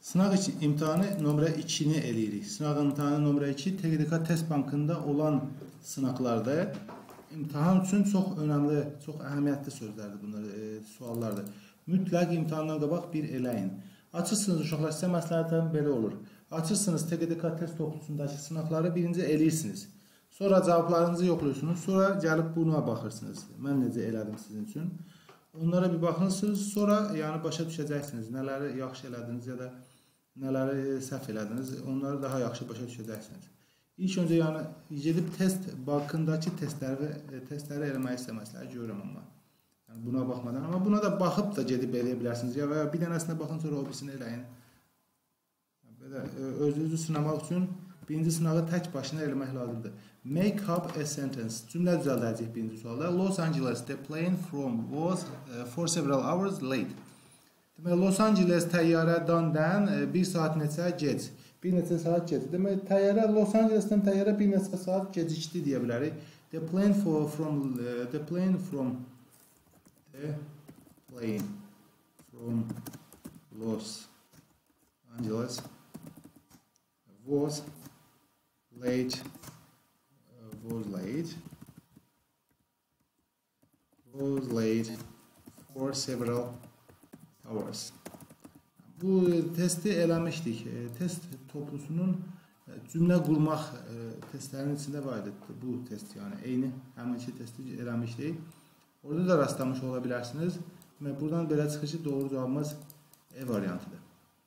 Sınaq imtahanı nömrə 2-ni eləyirik. Sınaq imtahanı nömrə 2 TQDK test bankında olan sınaqlarda imtahan üçün çox önəmli, çox əhəmiyyətli sözlərdir bunlar, suallardır. Mütləq imtahandan qabaq bir eləyin. Açırsınız uşaqlar, sizə məsləhətlərim belə olur. Açırsınız TQDK test toplusundakı sınaqları birinci eləyirsiniz. Sonra cavablarınızı yoxlayırsınız. Sonra gəlib buna baxırsınız. Mən necə elədim sizin üçün. Onlara bir baxırsınız. Sonra yəni başa düşəcəksiniz. Nələri yaxşı elədiniz ya da nələri səhv elədiniz. Onları daha yaxşı başa düşəcəksiniz. İlk öncə yəni gedib test bankındakı testləri eləmək istəməzlər, görürəm amma. Yəni buna baxmadan, amma buna da baxıb da gedib eləyə bilərsiniz. Ya və ya bir dənəsinə baxın, sonra o birisini eləyin. Belə özünüzü sınamaq üçün birinci sınağı tək başına eləmək lazımdır. Make up a sentence. Cümlə düzəldəcək birinci sualda. Los Angeles, the plane from was for several hours late. Demək, Los Angeles təyyarədən bir saat neçə gec. Bir neçə saat gec. Demək, təyyarə Los Angelesdən təyyarə bir neçə saat gecikdi deyə bilərik. The plane from Los Angeles was late for several hours. Bu testi eləmişdik. Test toplusunun cümlə qurmaq testlərinin içində var idi bu test, yəni eyni həminki testi eləmişdik. Orada da rastlamış ola bilərsiniz. Buradan belə çıxır ki, doğru cavabımız E variantıdır.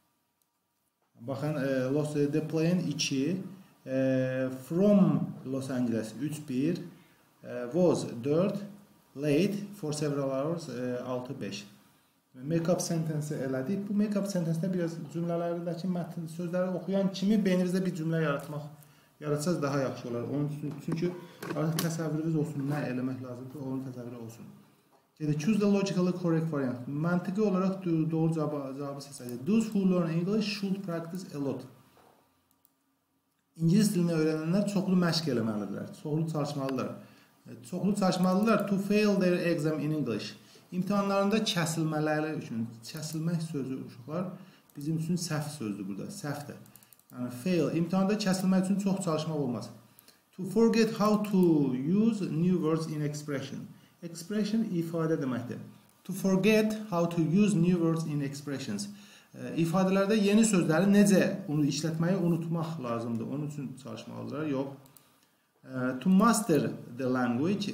Baxın, the plane 2, from Los Angeles 3-1, was 4, late for several hours 6-5. Make-up sentence elədik. Bu make-up sentencedə biraz cümlələrdəki mətn sözləri oxuyan kimi beyninizdə bir cümlə yaratsaz daha yaxşı olar. Onun üçün, çünki artıq təsəvvürünüz olsun, nə eləmək lazımdır, onun təsəvvürü olsun. Choose the logically correct variant. Məntiqi olaraq doğru cavabı seçəcək. Those who learn English should practice a lot. İngilis dilini öyrənənlər çoxlu məşq eləməlidirlər, çoxlu çalışmalıdırlar. Çoxlu çalışmalıdırlar to fail their exam in English. İmtahanlarında kəsilmələri üçün, kəsilmək sözü uşaqlar bizim üçün səhv sözdür burada, səhvdir. Yəni fail, imtahanda kəsilmək üçün çox çalışmaq olmaz. To forget how to use new words in expression. Expression ifadə deməkdir. To forget how to use new words in expressions. İfadələrdə yeni sözləri necə işlətməyi unutmaq lazımdır. Onun üçün çalışmalıdırlar. Yox. To master the language.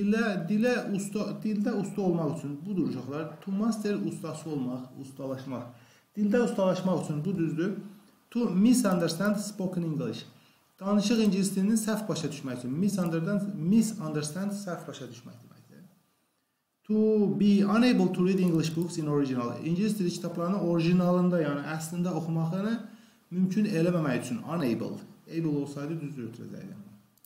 Dildə usta olmaq üçün budur uşaqlar. To master ustası olmaq, ustalaşmaq. Dildə ustalaşmaq üçün bu düzdür. To misunderstand spoken English. Danışıq ingilis dilinin səhv başa düşmək üçün. Misunderstand səhv başa düşmək deməkdir. To be unable to read English books in original. İngilis dili kitablarını orijinalında, yəni əslində oxumağını mümkün eləməmək üçün. Unable. Able olsaydı düzdür ötürəcəkdir.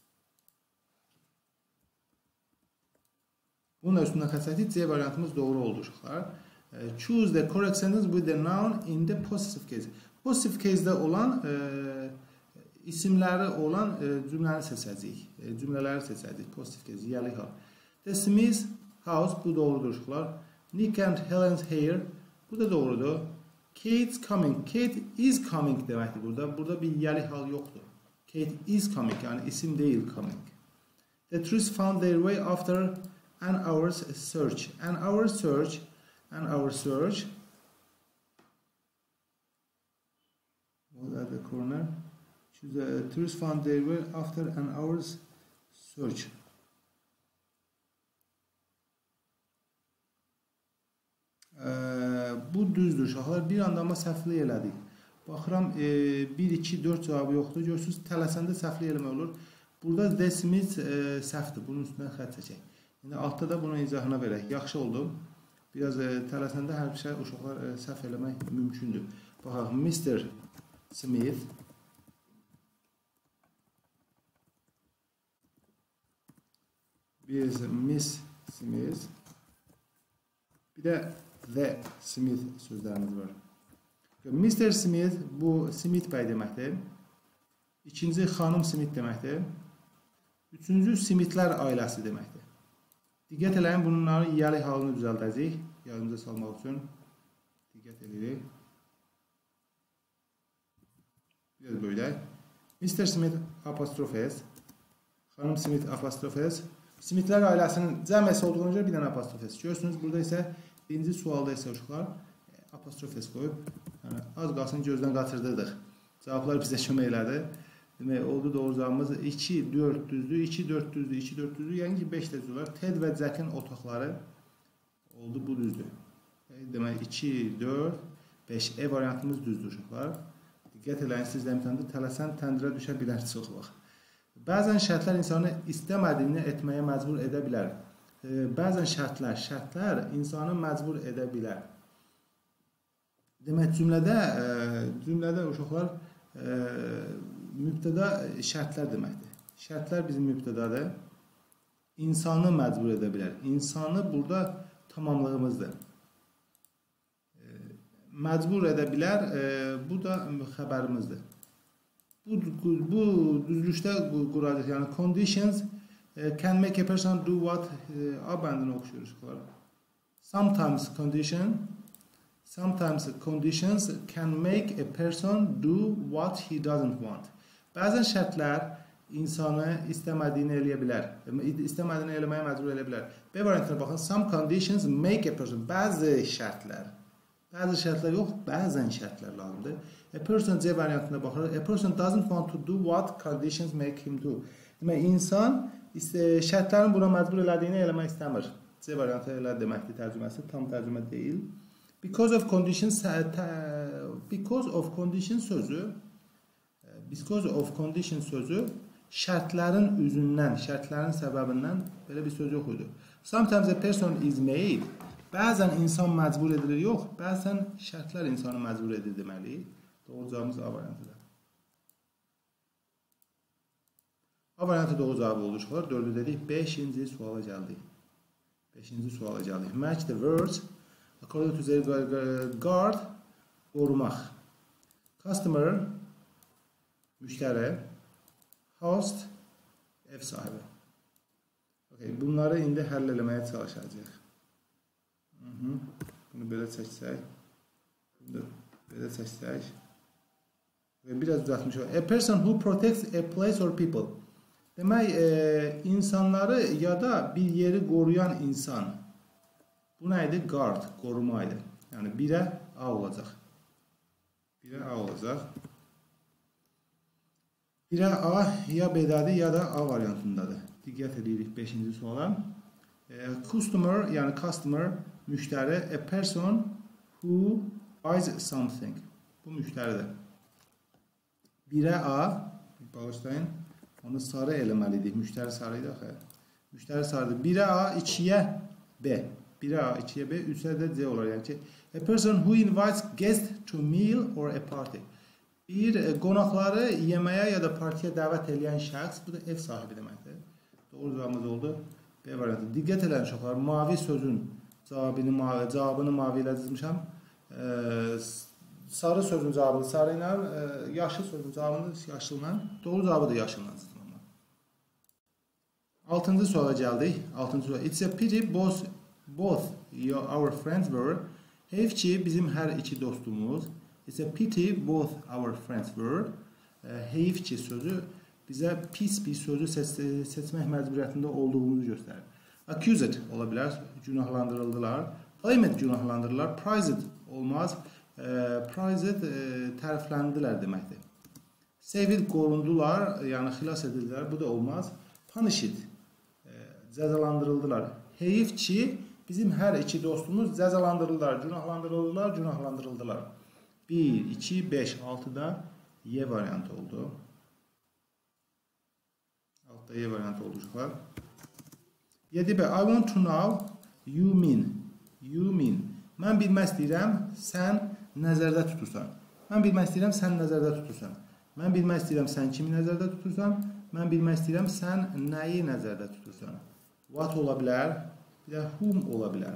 Bunun üstündən xəsəti C variantımız doğru oldu uşaqlar. Choose the correct sentence with the noun in the positive case. Positive case'də olan isimləri olan cümləni seçəcəyik. Cümlələri seçəcəyik. Positive case, yəli hal. The Smith house, bu doğrudur uşaqlar. Nick and Helen's hair, bu da doğrudur. Kate's coming. Kate is coming deməkdir burada. Burada bir yəli hal yoxdur. Kate is coming, yəni isim deyil coming. The tourists found their way after an hour's search. An hour's search. Was at the corner. The tourists found their way after an hour's search. Bu düzdür uşaqlar. Bir anda amma səhvli elədik. Baxıram 1, 2, 4 cavabı yoxdur. Görürsünüz, tələsəndə səhvli eləmək olur. Burada the Smith səhvdir. Bunun üstündən xətt çəkək. İndi altda da bunun izahına verək. Yaxşı oldu. Biraz tələsəndə hər bir şey uşaqlar səhv eləmək mümkündür. Baxaq, Mr. Smith biz Miss Smith bir də The Smith sözlərimiz var. Mr. Smith bu Smith bəy deməkdir. İkinci xanım Smith deməkdir. Üçüncü Smithlər ailəsi deməkdir. Diqqət eləyin, bunların yəli halını düzəldəcəyik. Yadımıza salmaq üçün diqqət edirik. gedək. Mr. Smith apostrof S. Xanım Smith apostrof S. Smithlər ailəsinin cəmiyyəsi olduğuna görə bir dənə apostrof S. Görürsünüz, burada isə birinci sualda isə uşaqlar apostrof S qoyub. Yəni, az qalsın gözdən qaçırdırdıq. Cavablar bizə kömək elədi. Demək, oldu doğru cavabımız 2, 4 düzdür, 2, 4 düzdür, 2, 4 düzdür. Yəni ki, 5 də düz olar. Ted və Jack'in otaqları oldu, bu düzdür. Demək, 2, 4, 5. E variantımız düzdür uşaqlar. Diqqət eləyin, siz də imtihanda tələsən, təndirə düşə bilər çox vaxt. Bəzən şərtlər insanı istəmədiyini etməyə məcbur edə bilər. Bəzən şərtlər insanı məcbur edə bilər. Demək, cümlədə uşaqlar mübtəda şərtlər deməkdir. Şərtlər bizim mübtədadır. İnsanı məcbur edə bilər. İnsanı burada tamamlığımızdır. Məcbur edə bilər, bu da xəbərimizdir. Bu düzlükdə quracaq. Yəni, conditions can make a person do what A bəndini oxşuyuruz. Sometimes conditions can make a person do what he doesn't want. Bəzən şərtlər insanı istəmədiyini eləyə bilər. İstəmədiyini eləməyə məcbur eləyə bilər. B variantına baxın. Some conditions make a person. Bəzi şərtlər yox, bəzən şərtlər lazımdır. A person C variantına baxırıq. A person doesn't want to do what conditions make him do. Demək, insan şərtlərin buna məcbur elədiyini eləmək istəmir. C variantı elə deməkdir tərcüməsi, tam tərcümə deyil. Because of condition sözü şərtlərin üzündən, şərtlərin səbəbindən belə bir söz yox idi. Sometimes a person is made. Bəzən insan məcbur edilir, yox, bəzən şərtlər insanı məcbur edir deməli. Doğru cavabımız A variantıdır. A variantı doğru cavabı oldu uşaqlar. 4-ü dedik. 5-ci suala gəldik. Match the words according to their guard, qorumaq. Customer, müştəri. Host, ev sahibi. Bunları indi həll eləməyə çalışacağıq. Bunu belə çəksək. Belə çəksək. Və biraz düzəltmişik. A person who protects a place or people. Demək, insanları ya da bir yeri qoruyan insan. Bu nə idi? Guard, qoruma idi. Yəni, 1-ə A olacaq. 1-ə A ya B'dadır, ya da A variantındadır. Diqqət edirik 5-ci suala. Customer, yəni customer, müştəri. A person who buys something. Bu müştəridir. 1-ə A, bağışlayın, onu sarı eləməliydik. Müştəri sarı idi axı. Müştəri sarıdır. 1-ə A, 2-yə B. 1-ə A, 2-yə B, 3-ə də C olar. Yəni ki, a person who invites guests to meal or a party. Bir qonaqları yeməyə ya da partiyə dəvət edən şəxs, bu da ev sahibi deməkdir. Doğru cavabımız oldu. B variantı. Diqqət edin uşaqlar, mavi sözün cavabını mavi ilə dizmişəm. Sarı sözün cavabını sarı ilə, yaşıl sözün cavabını yaşıl ilə, doğru cavabı da yaşıl ilə dizdim. 6-cı suala gəldik. 6-cı suala. It's a pity both our friends were. Heyf ki, bizim hər iki dostumuz. It's a pity both our friends were. Heyf ki sözü bizə pis bir sözü seçmək məcburiyyətində olduğumuzu göstərir. Accused ola bilər, günahlandırıldılar. Blamed günahlandırırlar. Prized olmaz. Prized tərifləndilər deməkdir. Saved qorundular, yəni xilas edildilər. Bu da olmaz. Punished cəzalandırıldılar. Heyif ki, bizim hər iki dostumuz cəzalandırıldılar, günahlandırıldılar. 1, 2, 5, 6-da Y variantı oldu. 6-da Y variantı oldu uşaqlar. 7B. I want to know you mean. Mən bilmək istəyirəm, sən nəzərdə tutursan. Mən bilmək istəyirəm, sən nəzərdə tutursan. Mən bilmək istəyirəm, sən kimi nəzərdə tutursan. Mən bilmək istəyirəm, sən nəyi nəzərdə tutursan. What ola bilər, bir də whom ola bilər.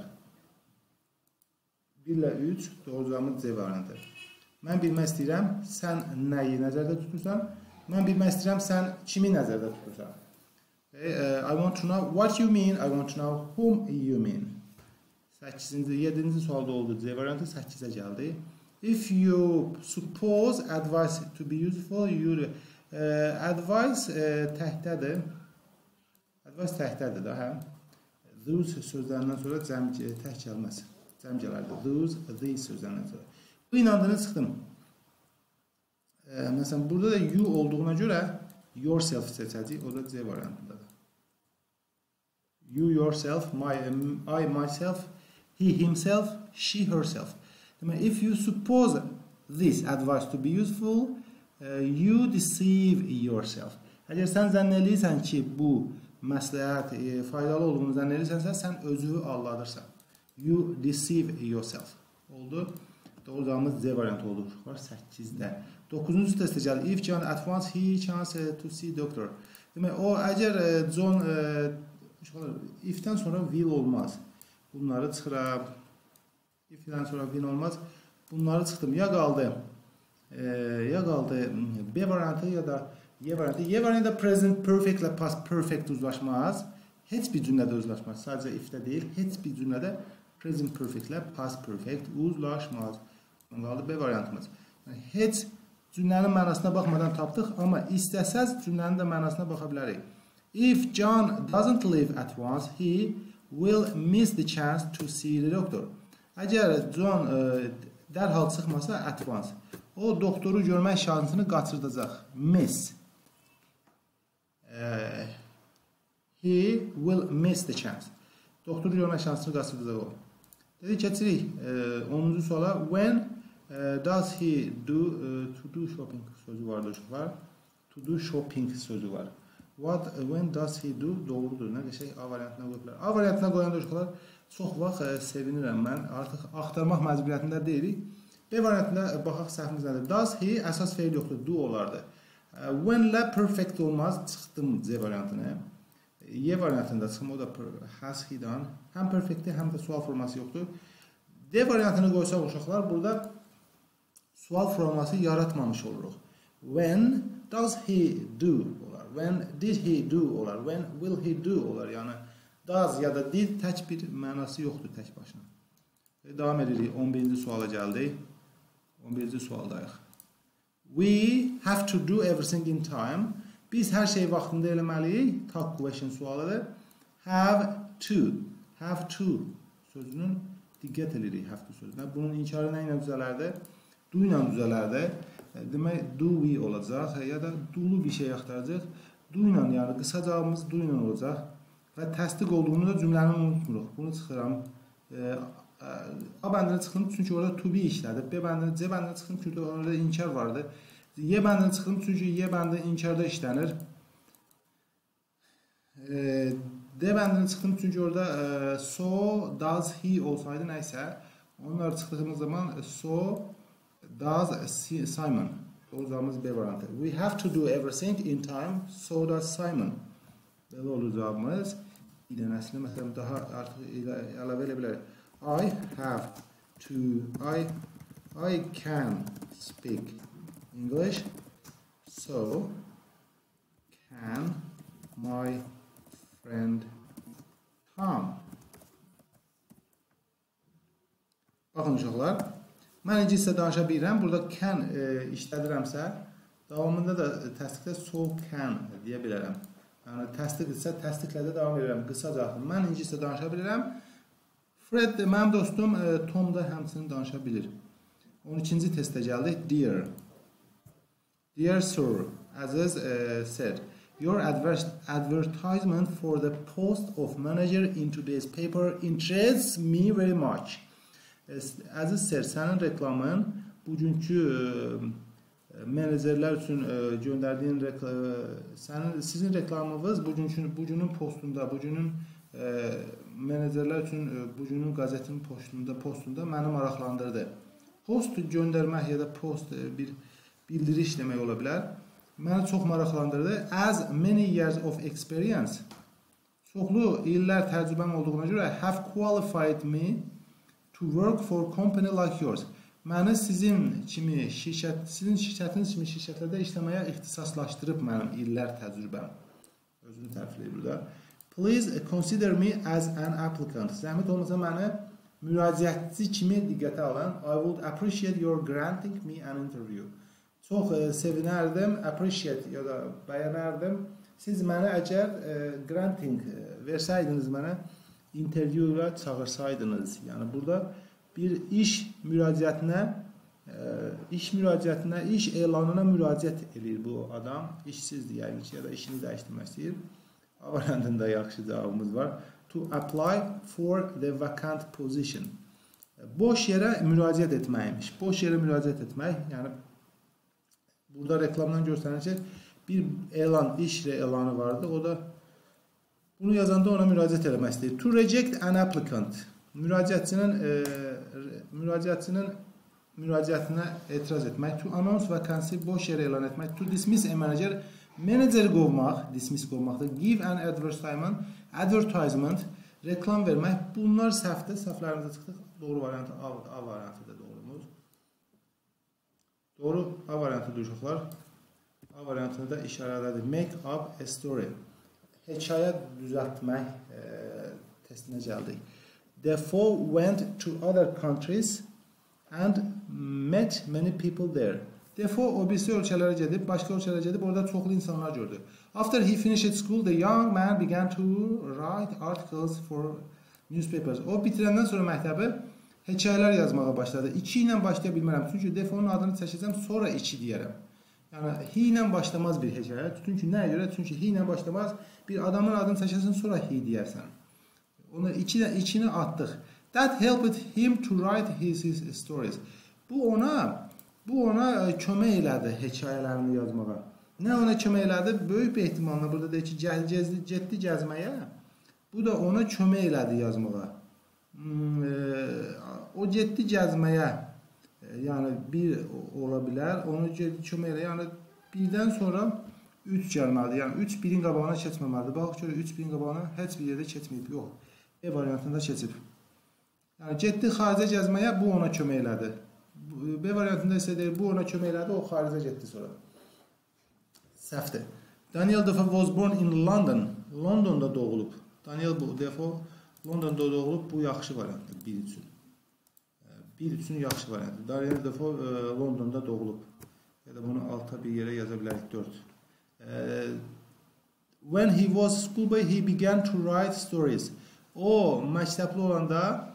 1 ilə 3, doğru cavabımız C variantı. Mən bilmək istəyirəm, sən nəyi nəzərdə tutursan. Mən bilmək istəyirəm, sən kimi nəzərdə tutursan. I want to know what you mean, I want to know whom you mean. 7-ci sualda oldu C variantı, 8-ə gəldi. If you suppose advice to be useful, you advice təhdədir. Advice təhdədir da, hə? Those sözlərindən sonra tək gəlməz. Cəm gələrdi. Those, these sözlərindən sonra. Bu inandığını çıxdım. Məsələn, burada da you olduğuna görə yourself seçəcəyik. O da C variantındadır. You, yourself, I, myself, he, himself, she, herself. If you suppose this advice to be useful, you deceive yourself. Əgər sən zənn edirsən ki, bu məsləhət faydalı olduğunu zənn edirsənsə, sən özünü aldadırsan. You deceive yourself. Oldu. Doğru cavabımız C variantı oldu. Var 8-də. 9-cu testə gəlir. If John at once he chance to see doctor. Demək, o əgər John if-dən sonra will olmaz. Bunları çıxıram. If-dən sonra will olmaz. Bunları çıxdım. Ya qaldı B variantı ya da Y variantı. Y variantı present perfect ilə past perfect uzlaşmaz. Heç bir cümlədə uzlaşmaz. Sadəcə if-də deyil. Heç bir cümlədə present perfect ilə past perfect uzlaşmaz. Qaldı B variantımız. Heç cümlənin mənasına baxmadan tapdıq, amma istəsəz cümlənin də mənasına baxa bilərik. If John doesn't leave at once, he will miss the chance to see the doctor. Əgər John dərhal çıxmasa at once, o doktoru görmək şansını qaçırdacaq. Miss. He will miss the chance. Doktoru görmək şansını qaçırdacaq o. Dedik, keçirik 10-cu suala. When does he do to do shopping sözü var uşaqlar. To do shopping sözü var. When does he do? Doğrudur. Nə qəşəng A variantına qoyublar. A variantına qoyanda uşaqlar çox vaxt sevinirəm mən. Artıq axtarmaq məcburiyyətində deyilik. B variantında baxaq səhvimiz nədir? Does he əsas feil yoxdur. Do olardı. When-lə perfect olmaz. Çıxdım C variantına. Y variantında çıxım. O da has he done. Həm perfectdir, həm də sual forması yoxdur. D variantını qoysaq uşaqlar, burada sual forması yaratmamış oluruq. When does he do olar? When did he do olar? When will he do olar? Yəni, does ya da did tək bir mənası yoxdur tək başına. Davam edirik. 11-ci suala gəldik. 11-ci sualdayıq. We have to do everything in time. Biz hər şeyi vaxtında eləməliyik. Talk question sualıdır. Have to. Have to sözünün diqqət edirik have to sözünə. Bunun inkarı nə ilə düzələrdir? Do ilə düzələrdir. Demək, do we olacaq ya da do-lu bir şey axtaracaq. Do ilə, yəni qısa cavabımız do ilə olacaq. Və təsdiq olduğunu da cümləni unutmuruq. Bunu çıxıram. A bəndinə çıxdım çünki orada to be işlədir. B bəndinə, C bəndinə çıxdım çünki orada inkar vardı. Y bəndinə çıxdım çünki Y bəndi inkarda işlənir. D bəndinə çıxdım çünki orada so, does, he olsaydı nəysə, onlar çıxdığımız zaman so, does Simon. Olacağımız B variantı. We have to do everything in time, so does Simon. Belə olur cavabımız. Bir dənəsini məsələn daha artıq əlavə elə bilərik. I have to, I can speak English, so can my friend Tom. Baxın uşaqlar, mən ingiliscə danışa bilirəm. Burada can işlədirəmsə, davamında da təsdiqlə so can deyə bilərəm. Yəni, təsdiq etsə, təsdiqlə də davam edirəm. Qısaca, mən ingiliscə danışa bilirəm. Fred, mənim dostum Tom da həmçinin danışa bilir. 12-ci testə gəldik. Dear. Dear sir, as is said, your advertisement for the post of manager in today's paper interests me very much. Əziz sir, sənin reklamın bugünkü menajerlər üçün göndərdiyin sizin reklamınız bugünün postunda, bugünün menajerlər üçün bugünün qazetin postunda məni maraqlandırdı. Post göndərmək ya da post bir bildiriş demək ola bilər. Məni çox maraqlandırdı. As many years of experience, çoxlu illər təcrübəm olduğuna görə have qualified me to work for company like yours. Məni sizin şirkətiniz kimi şirkətlərdə işləməyə ixtisaslaşdırıb mənim illər təcrübəm. Özünü tərifləyir burada. Please consider me as an applicant. Zəhmət olmasa məni müraciətçi kimi diqqətə alan. I would appreciate your granting me an interview. Çox sevinərdim, appreciate ya da bəyənərdim. Siz mənə əgər granting versəydiniz mənə, intervyuya çağırsaydınız. Yəni burada bir iş müraciətinə, iş elanına müraciət edir bu adam. İşsizdir yəqin ki, ya da işini dəyişdirmək istəyir. A variantında yaxşı cavabımız var. To apply for the vacant position. Boş yerə müraciət etməkmiş. Boş yerə müraciət etmək, yəni burada reklamdan göstərilir bir elan, iş elanı vardı. O da bunu yazanda ona müraciət etmək istəyir. To reject an applicant. Müraciətçinin müraciətinə etiraz etmək. To announce vacancy, boş yerə elan etmək. To dismiss a manager, meneceri qovmaq, dismiss qovmaqdır. Give an advertisement, reklam vermək. Bunlar səhvdir. Səhvlərimizə çıxdıq. Doğru variantı A variantıdır doğrumuz. Doğru A variantıdır uşaqlar. A variantında da işarələdir. Make up a story. Hekayə düzəltmək testinə gəldik. Defoe went to other countries and met many people there. Defoe o birisi ölkələrə gedib, başqa ölkələrə gedib, orada çoxlu insanlar gördü. After he finished school, the young man began to write articles for newspapers. O bitirəndən sonra məktəbi hekayələr yazmağa başladı. 2 ilə başlaya bilmərəm. Çünki Defoe'nun adını çəkəcəm, sonra 2 deyərəm. Yəni he ilə başlamaz bir hekayə. Çünki nəyə görə? Çünki he ilə başlamaz. Bir adamın adını çəkərsən, sonra he deyərsən. Onu içini atdıq. That helped him to write his stories. Bu ona kömək elədi hekayələrini yazmağa. Nə ona kömək elədi? Böyük bir ehtimalla burada deyir ki, getdi gəzməyə. Bu da ona kömək elədi yazmağa. O getdi gəzməyə. Yəni bir ola bilər. Onu kömək elədi. Yəni birdən sonra 3 gəlməlidir. Yəni 3 birin qabağına keçməməlidir. Bax görə 3 birin qabağına heç bir yerdə keçməyib. Yox. E variantında keçib. Yəni getdi xaricə gəzməyə, bu ona kömək elədi. B variantında isə deyir, bu ona kömək elədi, o xaricə getdi sonra. Səhvdir. Daniel Defoe was born in London. Londonda doğulub. Daniel Defoe Londonda doğulub, bu yaxşı variantdır bir üçün. Bir üçün yaxşı variantdır. Daniel Defoe Londonda doğulub. Ya da bunu alta bir yerə yaza bilərik 4. When he was schoolboy, he began to write stories. O məktəbli olanda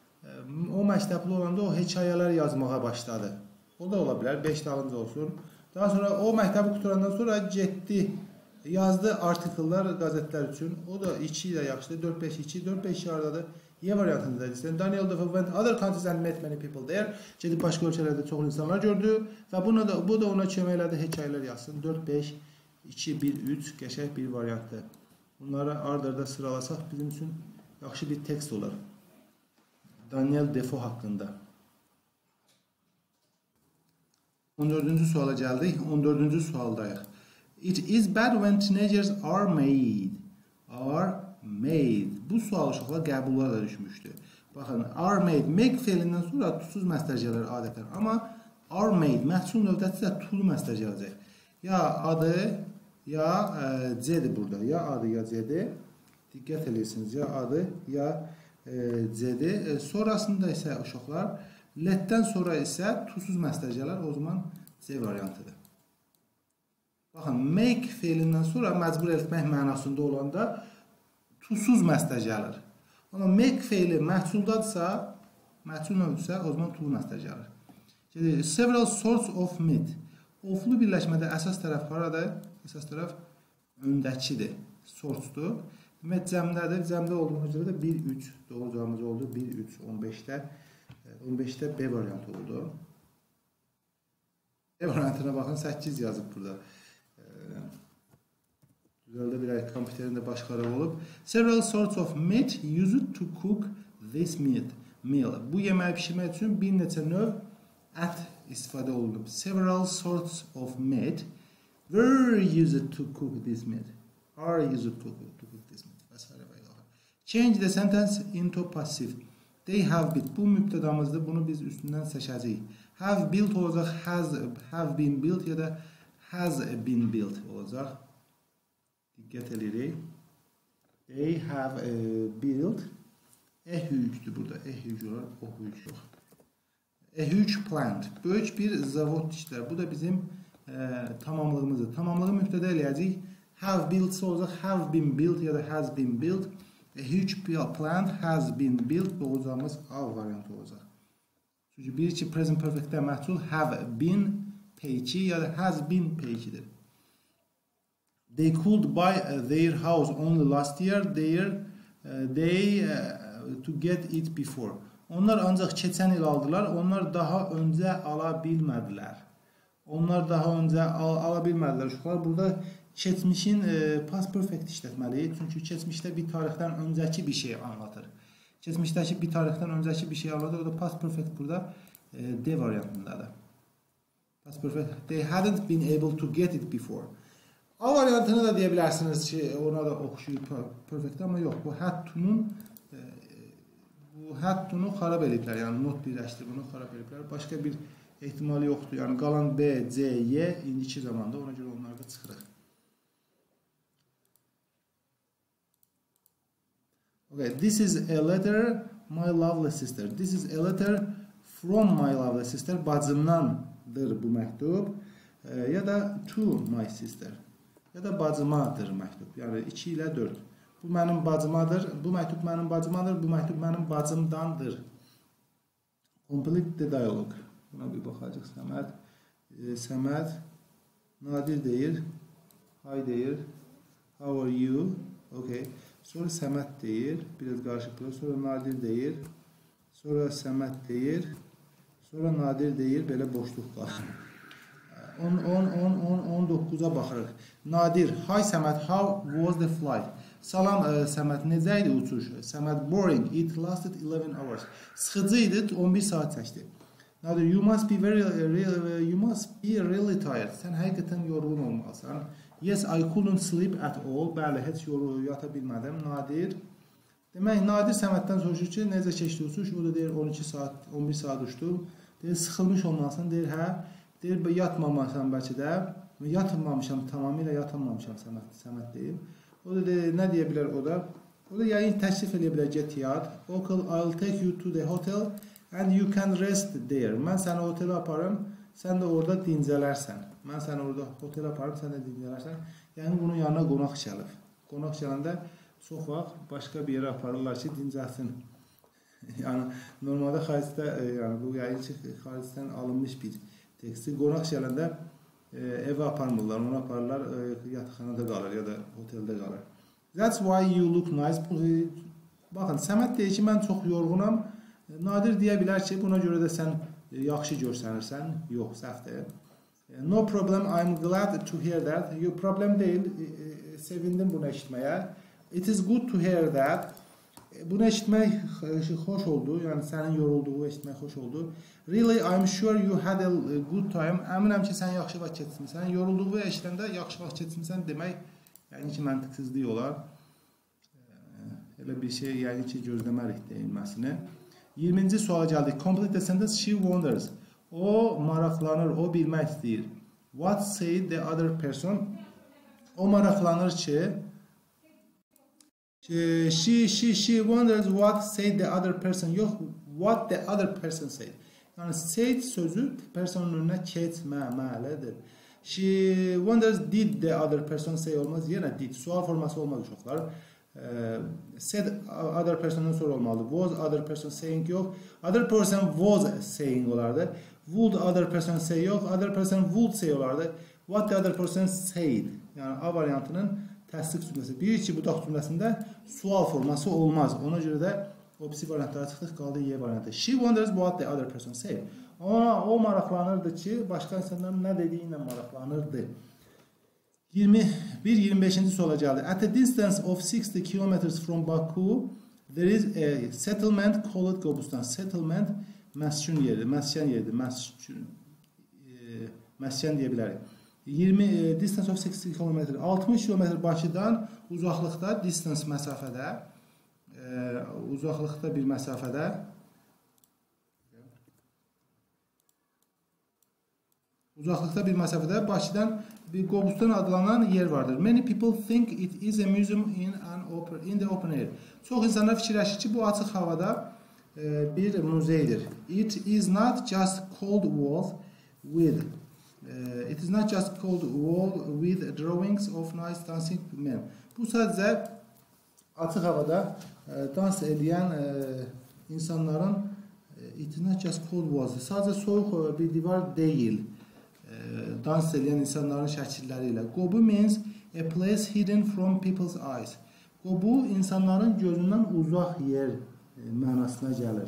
o hekayələr yazmağa başladı. O da ola bilər, 5 dalınca olsun. Daha sonra o məktəbi qutarandan sonra getdi, yazdı artikellər qəzetlər üçün. O da 2 ilə yaxşıdır, 4-5-2, 4-5 haradadır. Y variantında desən, Daniel Defoe went other countries and met many people there. Gedib başqa ölkələrdə çox insanlar gördü və bu da ona kömək elədi, hekayələr yazsın. 4-5, 2-1-3 qəşəng bir variantdır. Bunları ard-arda sıralasaq bizim üçün yaxşı bir tekst olar. Daniel Defoe haqqında. 14-cü suala gəldik. 14-cü sualdayıq. It is bad when teenagers are made. Bu sual uşaqlar qəbullar da düşmüşdü. Baxın, are made. Make feilindən sonra tutsuz məstər gəlir adətən. Amma are made. Məhsul növbəti də tulu məstər gələcək. Ya adı, ya C-dir burada. Ya adı, ya C-dir. Diqqət edirsiniz. Ya adı, ya C-dir. Sonrasında isə uşaqlar, let-dən sonra isə tuzsuz məstər gələr. O zaman C variantıdır. Baxın, make feilindən sonra məcbur etmək mənasında olanda tuzsuz məstər gəlir. Amma make feili məhsuldadırsa, məhsul növdürsə, o zaman tulu məstər gəlir. Several sorts of meat. Oflu birləşmədə əsas tərəf haradır? Əsas tərəf öndəkidir. Sortsdur. Demək, cəmdədir. Cəmdə olduğuna görə də 1-3 doğru cavabımız oldu. 1-3, 15-də B variantı oldu. B variantına baxın, 8 yazıb burada. Düzəldə bilək, kompüterin də başqaraq olub. Several sorts of meat used to cook this meal. Bu yeməyi pişirmək üçün bir neçə növ ət istifadə olunub. Several sorts of meat were used to cook this meat. Are used to cook this meat. Change the sentence into passive. They have been. Bu mübtədamızdır. Bunu biz üstündən seçəcəyik. Have built olacaq. Have been built ya da has been built olacaq. Diqqət edirik. They have built Huge'dür burada. Huge olur. O huge yox. A huge plant. Böyük bir zavod işlər. Bu da bizim tamamlığımızdır. Tamamlığı mübtədə eləyəcək. Have built olacaq. Have been built ya da has been built. A huge plant has been built. Doğacağımız A variantı olacaq. Çünki bir ki present perfectdə məhsul have been peyki ya da has been peykidir. They could buy their house only last year. They to get it before. Onlar ancaq keçən il aldılar. Onlar daha öncə ala bilmədilər. Onlar daha öncə ala bilmədilər. Uşaqlar burada keçmişin past perfect işlətməliyik. Çünki keçmişdə bir tarixdən öncəki bir şey anlatır. Keçmişdəki bir tarixdən öncəki bir şey anlatır. O da past perfect burada D variantındadır. Past perfect. They hadn't been able to get it before. A variantını da deyə bilərsiniz ki, ona da oxşuyur perfect, amma yox. Bu had to-nu xarab ediblər. Yəni not birləşdirib bunu xarab ediblər. Başqa bir ehtimali yoxdur. Yəni qalan B, C, Y indiki zamanda, ona görə onları da çıxırıq. Okay, this is a letter my lovely sister. This is a letter from my lovely sister. Bacımdandır bu məktub. Ya da to my sister. Ya da bacımadır məktub. Yəni 2 ilə 4. Bu mənim bacımadır. Bu məktub mənim bacımadır. Bu məktub mənim bacımdandır. Complete the dialogue. Buna bir baxacaq Səməd. Səməd Nadir deyir. Hi deyir. How are you? Okay. Sonra Səməd deyir. Biraz qarışıq. Sonra Nadir deyir. Sonra Səməd deyir. Sonra Nadir deyir. Belə boşluq qalır. 19'a baxırıq. Nadir, hi Səməd, how was the flight? Salam Səməd, necə idi uçuş? Səməd, boring, it lasted 11 hours. Sıxıcı idi, 11 saat çəkdi. Nadir, you must be really tired. Sən həqiqətən yorğun olmalısan. Yes, I couldn't sleep at all. Bəli, heç yata bilmədim. Nadir, demək, Nadir Səməddən soruşur ki, necə keçdi uçuş? O da deyir, 12 saat, 11 saat uçdum. Deyir, sıxılmış olmalısan. Deyir, hə. Deyir, yatmamasan bəlkə də, yatmamışam, tamamilə yatmamışam Səməd deyib. O da deyir, nə deyə bilər o da? O da yayın təklif edə bilər, get yat. Okay, I'll take you to the hotel and you can rest there. Mən səni otelə aparım, sən də orada dincələrsən. Mən səni orada otelə aparım, sən də dincələrsən. Yəni, bunun yanına qonaq gəlib. Qonaq gələndə çox vaxt başqa bir yerə aparırlar ki, dincəlsin. Yəni, normalda xaricdə, yəni, bu yayın ki, xaricdən alınmış bir teksti. Qonaq gələndə evə aparmırlar, onu aparırlar, yataqxanada qalır ya da oteldə qalır. That's why you look nice. Baxın, Səməd deyir ki, mən çox yorğunam. Nadir deyə bilər ki, buna görə də sən yaxşı görsənirsən. Yox, səhvdir. No problem, I'm glad to hear that. Problem deyil, sevindim bunu eşitməyə. It is good to hear that. Bunu eşitmək xoş oldu. Yəni, sənin yorulduğu eşitmək xoş oldu. Really, I'm sure you had a good time. Əminəm ki, sən yaxşı vaxt keçirmisən. Yorulduğu eşitəndə yaxşı vaxt keçirmisən demək, yəni ki, məntiqsizlik olar. Elə bir şey, yəni ki, gözləmərik deyilməsini. 20-ci suala gəldik. Complete the sentence. She wonders. O maraqlanır, o bilmək istəyir. What said the other person? O maraqlanır ki, she wonders what said the other person. Yox, what the other person said. Yəni, said sözü personun önünə keçməməlidir. She wonders, did the other person say olmaz. Yenə did. Sual forması olmaz uşaqlar. Said other person'dan sonra olmalıdır. Was other person saying yox. Other person was saying olardı. Would other person say yox. Other person would say olardı. What the other person said. Yəni, A variantının təsdiq cümləsi. Bir iki budaq cümləsində sual forması olmaz. Ona görə də o pisi variantlara çıxdıq, qaldı Y variantı. She wonders what the other person said. O maraqlanırdı ki, başqa insanların nə dediyi ilə maraqlanırdı. 21-25-ci suala gəldi. At a distance of 60 kilometers from Baku, there is a settlement called Qobustan. Settlement məskən yeridir. Məskən yeridir. Məskən deyə bilərik. Distance of 60 km. 60 km Bakıdan uzaqlıqda, distance məsafədə, uzaqlıqda bir məsafədə Uzaqlıqda bir məsafədə Bakıdan bir Qobustan adlanan yer vardır. Many people think it is a museum in the open air. Çox insanlar fikirləşir ki, bu açıq havada bir muzeydir. It is not just cold wall with drawings of nice dancing men. Bu sadəcə açıq havada dans edən insanların it is not just cold walls. Sadəcə soyuq bir divar deyil. Dans edən insanların şəkilləri ilə. Qobu means a place hidden from people's eyes. Qobu insanların gözündən uzaq yer mənasına gəlir.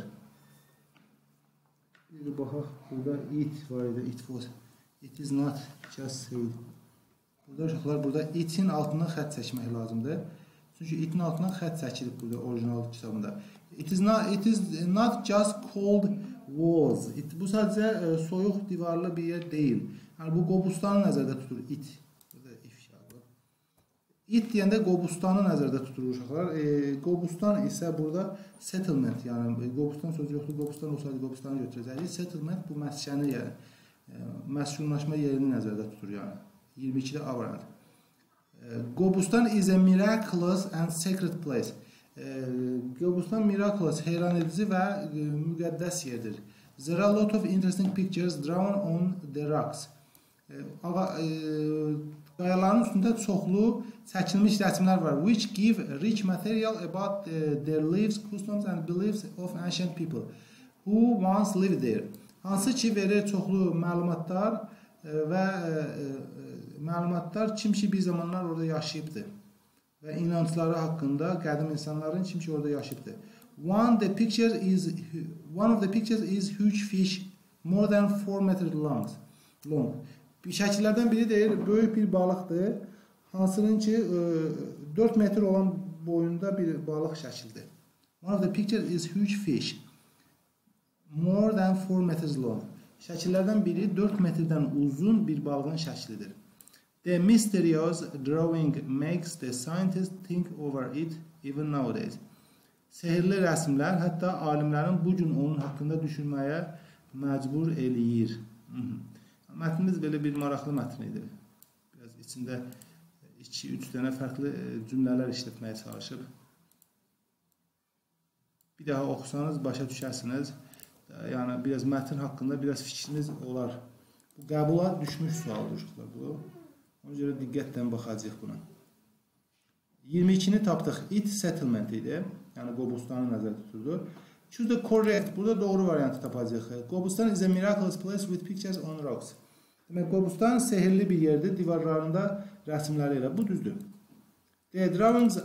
Bir baxaq, burada it var idi, it is not just said. Burada uşaqlar, burada itin altından xətt çəkmək lazımdır. Çünki itin altından xətt çəkilib burada orijinal kitabında. It is not just cold walls. Bu sadəcə soyuq divarlı bir yer deyil. Yəni bu Qobustanı nəzərdə tutur it. Burada ifşa. It deyəndə Qobustanı nəzərdə tutur uşaqlar. Qobustan isə burada settlement, yəni Qobustan sözü yoxdur. Qobustan olsaydı Qobustanı götürəcəkdik. Settlement bu məskəni, yəni məskunlaşma yerini nəzərdə tutur, yəni. 22-də A variantı. Qobustan is a miraculous and sacred place. Qobustan miraculous, heyran edici və müqəddəs yerdir. There are a lot of interesting pictures drawn on the rocks. Qayaların üstündə çoxlu çəkilmiş rəsmlər var, which give rich material about their lives, customs and beliefs of ancient people who once lived there. Hansı ki verir çoxlu məlumatlar və məlumatlar kim ki bir zamanlar orada yaşayıbdı və inancları haqqında qədim insanların kim ki orada yaşayıbdı. One of the pictures is huge fish more than 4 meters long. Şəkillərdən biri deyir, böyük bir balıqdır, hansının ki 4 metr olan boyunda bir balıq şəkildir. One of the pictures is huge fish more than 4 meters long. Şəkillərdən biri 4 metrdən uzun bir balığın şəklidir. The mysterious drawing makes the scientist think over it even nowadays. Sehirli rəsmlər hətta alimlərin bu gün onun haqqında düşünməyə məcbur eləyir. Mətnimiz belə bir maraqlı mətn idi. Biraz içində 2-3 dənə fərqli cümlələr işlətməyə çalışıb. Bir daha oxusanız başa düşərsiniz. Yəni biraz mətn haqqında biraz fikriniz olar. Bu qəbula düşmüş sualdır uşaqlar bu. Ona görə diqqətlə baxacağıq buna. 22-ni tapdıq. It settlement idi. Yəni Qobustanı nəzərdə tuturdu. Choose the correct. Burada doğru variantı tapacağıq. Qobustan is a miraculous place with pictures on rocks. Demək, Qobustan sehirli bir yerdir, divarlarında rəsmləri ilə. Bu düzdür. The drawings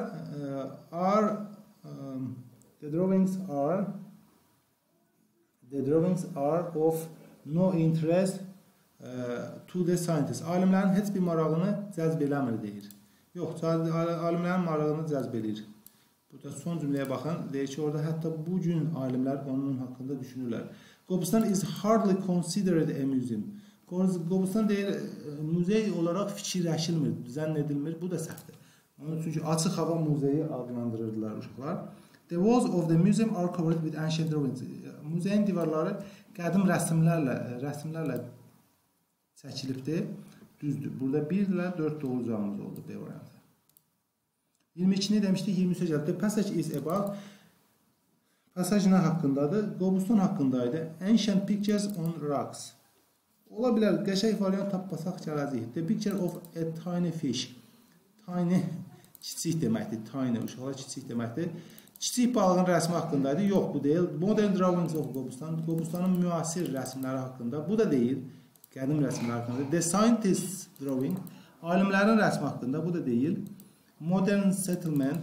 are of no interest to the scientists. Alimlərin heç bir marağını cəzb eləmir deyir. Yox, alimlərin marağını cəzb edir. Burada son cümləyə baxın. Deyir ki, orada hətta bu gün alimlər onun haqqında düşünürlər. Qobustan is hardly considered a museum. Qobustan deyir, muzey olaraq fikirləşilmir, zənn edilmir. Bu da səhvdir. Onun çünki açıq hava muzeyi adlandırırdılar uşaqlar. The walls of the museum are covered with ancient drawings. Muzeyin divarları qədim rəsmlərlə çəkilibdir. Düzdür. Burada 1 ilə 4 doğru cavabımız oldu B variantı. 22-ni demişdik, 23-ə gəldi. The passage is about. Passage nə haqqındadır? Qobustan haqqındaydı. Ancient pictures on rocks. Ola bilər, qəşəng variant tapmasaq gələcəyik. The picture of a tiny fish. Tiny, kiçik deməkdir. Tiny, uşaqlar kiçik deməkdir. Kiçik balığın rəsmi haqqındaydı. Yox, bu deyil. Modern drawings of Qobustan. Qobustanın müasir rəsmləri haqqında. Bu da deyil. Qədim rəsmləri haqqında. The scientist drawing. Alimlərin rəsmi haqqında. Bu da deyil. Modern settlement.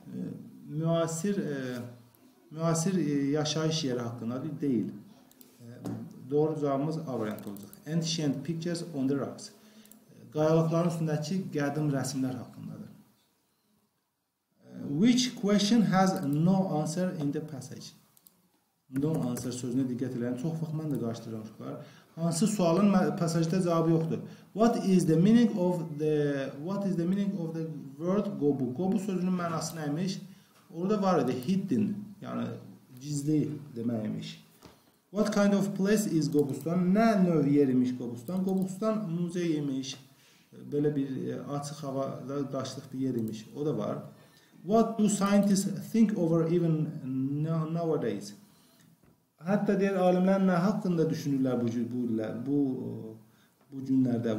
Müasir yaşayış yeri haqqındadır. Deyil. Doğru cavabımız A variantı olacaq. Ancient pictures on the rocks. Qayalıqların üstündəki qədim rəsmlər haqqındadır. Which question has no answer in the passage? No answer sözünə diqqət edin. Çox vaxt mən də qarşılaşıram. Hansı sualın pasajda cavabı yoxdur? What is the meaning of the word qobu? Qobu sözünün mənası nəymiş? Orada var idi hidden, yəni gizli deməkmiş. What kind of place is Qobustan? Nə növ yer imiş Qobustan? Qobustan muzey imiş. Belə bir açıq havada daşlıq bir yer imiş. O da var. What do scientists think over even nowadays? Hətta deyir alimlər nə haqqında düşünürlər bu günlərdə?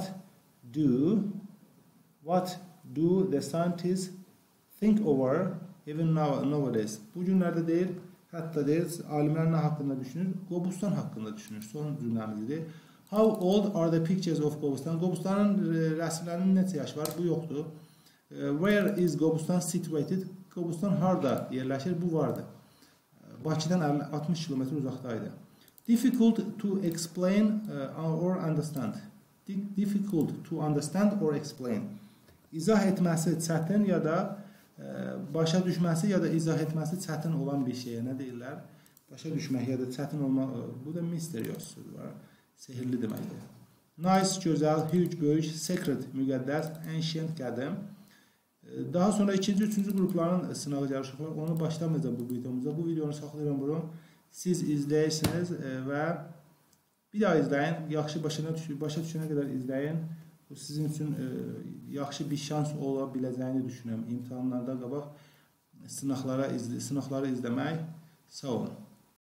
What do the scientists think over even nowadays? Bu günlərdə deyir, hətta deyir alimlər nə haqqında düşünür? Qobustan haqqında düşünür. Son cümləmizdir. How old are the pictures of Qobustan? Qobustanın rəsmlərinin neçə yaş var? Bu yoxdur. Where is Qobustan situated? Qobustan harda yerləşir? Bu vardı. Bakıdan 60 km uzaqdaydı. Difficult to explain or understand. Difficult to understand or explain. İzah etməsi çətin ya da başa düşməsi ya da izah etməsi çətin olan bir şeyə nə deyirlər? Başa düşmək ya da çətin olmaq, bu da mysterious sözü var. Sehirli deməkdir. Nice, gözəl, huge, böyük, secret, müqəddəs, ancient, qədim. Daha sonra ikinci, üçüncü qrupların sınağı yarışı var. Onu başlamayacaq bu videomuzda. Bu videonu saxlayıram bunu. Siz izləyirsiniz və bir daha izləyin. Yaxşı başa düşənə qədər izləyin. Bu sizin üçün yaxşı bir şans ola biləcəyini düşünürəm. İmtahanlarda qabaq sınaqları izləmək. Sağ olun.